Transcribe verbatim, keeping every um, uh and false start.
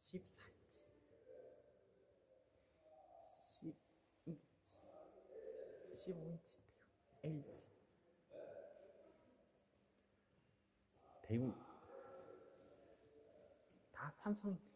십사 인치, 십이 인치, 십오 인치, 엘지, 대우 다 삼성